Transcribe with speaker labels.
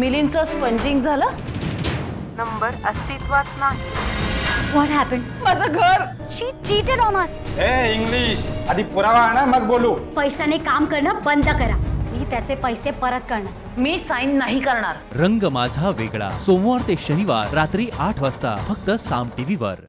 Speaker 1: मिलिंदचं spongin झालं?
Speaker 2: Number अस्तित्वात नाही.
Speaker 3: What happened?
Speaker 1: माझं घर.
Speaker 3: She cheated on us.
Speaker 4: English आधी पुरावा आणा मग बोलू.
Speaker 3: पैशाने काम करणं बंद करा. मी त्याचे पैसे परत करणार.
Speaker 1: मी साईन नाही करणार.
Speaker 5: रंग माझा वेगळा सोमवार ते शनिवार रात्री 8 वाजता फक्त साम टीव्हीवर.